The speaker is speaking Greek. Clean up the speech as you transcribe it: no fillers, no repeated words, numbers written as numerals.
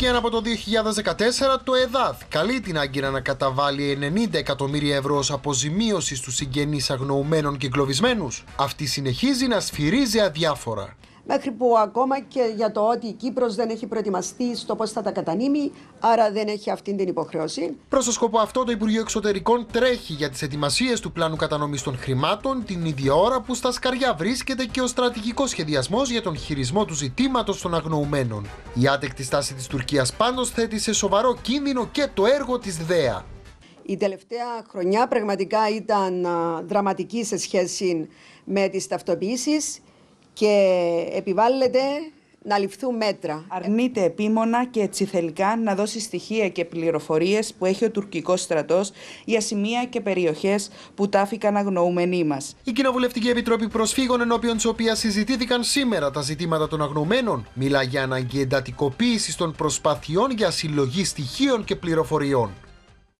Και από το 2014 το ΕΔΑΔ καλεί την Άγκυρα να καταβάλει 90 εκατομμύρια ευρώ ως αποζημίωση στους συγγενείς αγνοουμένων και εγκλωβισμένους. Αυτή συνεχίζει να σφυρίζει αδιάφορα. Μέχρι που ακόμα και για το ότι η Κύπρος δεν έχει προετοιμαστεί στο πώς θα τα κατανείμει, άρα δεν έχει αυτή την υποχρέωση. Προς το σκοπό αυτό, το Υπουργείο Εξωτερικών τρέχει για τις ετοιμασίες του πλάνου κατανομής των χρημάτων, την ίδια ώρα που στα σκαριά βρίσκεται και ο στρατηγικός σχεδιασμός για τον χειρισμό του ζητήματος των αγνοουμένων. Η άτεκτη στάση της Τουρκίας πάντως θέτει σε σοβαρό κίνδυνο και το έργο της ΔΕΑ. Η τελευταία χρονιά πραγματικά ήταν δραματική σε σχέση με τις ταυτοποιήσεις και επιβάλλεται να ληφθούν μέτρα. Αρνείται επίμονα και ετσιθελικά να δώσει στοιχεία και πληροφορίες που έχει ο τουρκικός στρατός για σημεία και περιοχές που τάφηκαν αγνοούμενοι μας. Η Κοινοβουλευτική Επιτροπή Προσφύγων, ενώπιον της οποίας συζητήθηκαν σήμερα τα ζητήματα των αγνοουμένων, μιλά για ανάγκη εντατικοποίησης των προσπαθειών για συλλογή στοιχείων και πληροφοριών.